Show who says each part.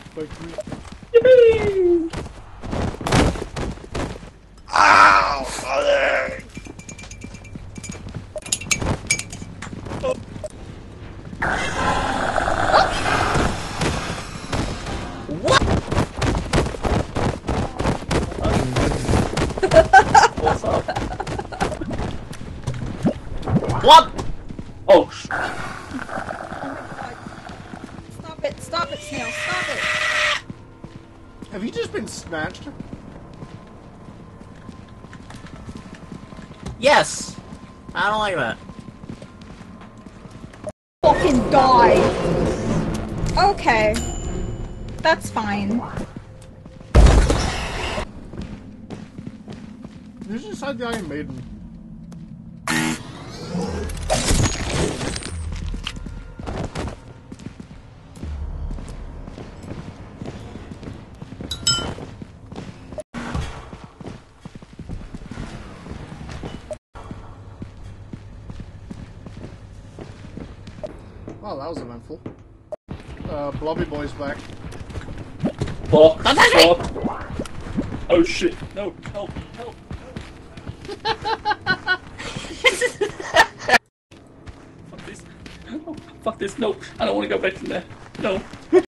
Speaker 1: Fuck me.
Speaker 2: Yippee!
Speaker 1: Ow! Father!
Speaker 2: What? What's up? What? Oh.
Speaker 3: Stop it, Snail, stop it!
Speaker 1: Have you just been snatched?
Speaker 2: Yes! I don't like that.
Speaker 3: Fucking die! Okay. That's fine.
Speaker 1: Who's inside the Iron Maiden? Oh, that was eventful. Bloby Boi's back.
Speaker 2: Fuck. Fuck. Oh shit. No, help, help. Fuck this. Oh, fuck this. No, I don't want to go back in there. No.